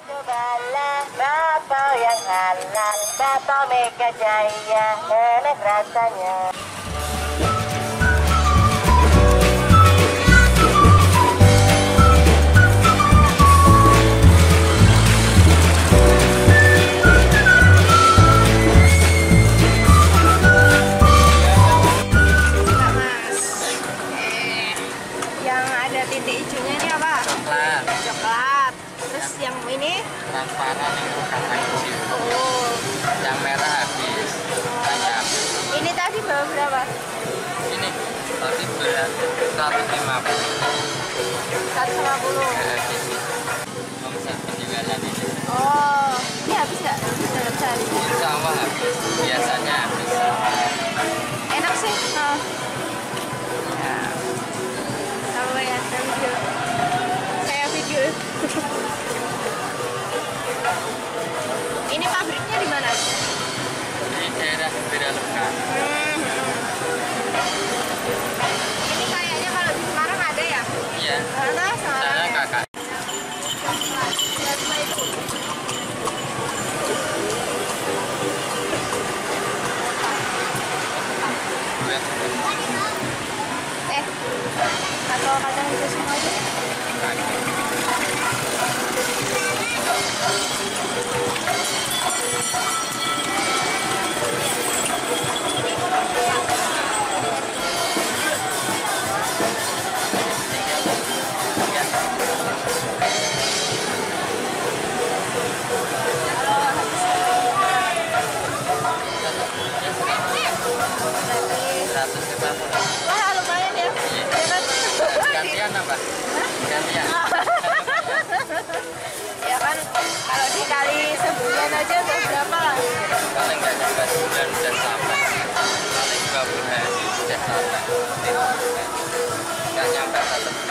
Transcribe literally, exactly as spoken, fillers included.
Cobalah bakso yang halal, bakso Mega Jaya, enak rasanya. Titik hijaunya ini apa? Coklat. Coklat. Terus ya. Yang ini? Transparan itu kata hijau. Oh. Yang merah habis. Banyak. Ini tadi bawa berapa? Ini tadi berat seratus lima puluh. seratus lima puluh. Ya, omset penjualan ini. Oh, ini habis nggak dalam sehari? Insya Allah habis. Biasanya habis. Enak sih. Oh. Ya, saya video. Saya video. Ini pabriknya di mana? Di daerah Biraluka. Hmm. Ini kayaknya kalau di Semarang ada ya? Iya. Mana Semarang? Sana kakak. Eh, atau kacang hijau semua aja? Wah, lumayan ya. Gantian apa? Gantian. Ya kan, kalau dikali sebulan aja udah berapa lah? Paling nggak sampai sebulan udah sampai. Paling dua puluh hari sudah sampai. Nggak nyampe satu